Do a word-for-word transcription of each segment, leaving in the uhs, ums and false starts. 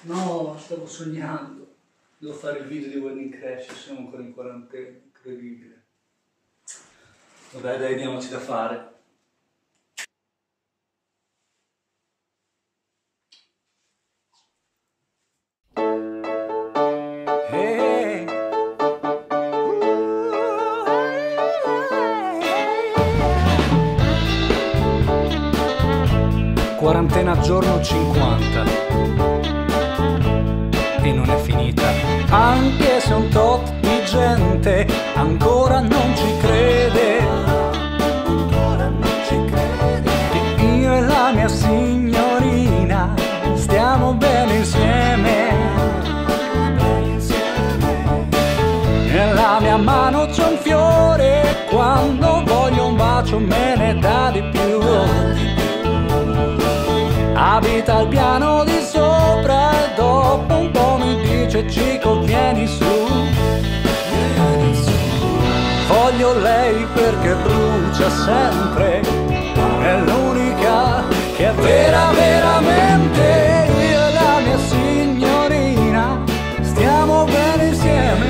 No, stavo sognando. Devo fare il video di Wedding Crash, siamo ancora in quarantena, incredibile. Vabbè dai, diamoci da fare. Hey. Quarantena giorno cinquanta e non è finita, anche se un tot di gente ancora non ci crede, ancora non ci crede che io e la mia signorina stiamo bene insieme. Nella mia mano c'è un fiore, quando voglio un bacio me ne dà di più. Abita al piano di sopra e dopo un po' mi dice Cico vieni su, vieni su. Voglio lei perché brucia sempre, è l'unica che è vera veramente. Io e la mia signorina stiamo bene insieme.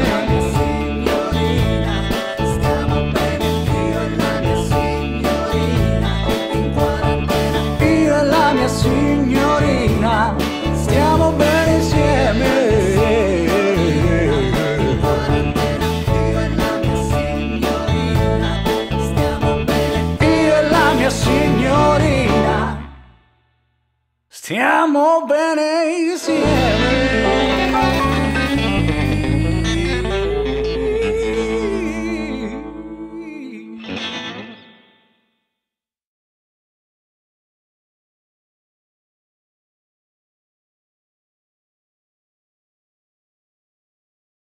Signorina, stiamo bene insieme. Io e la mia signorina stiamo bene insieme.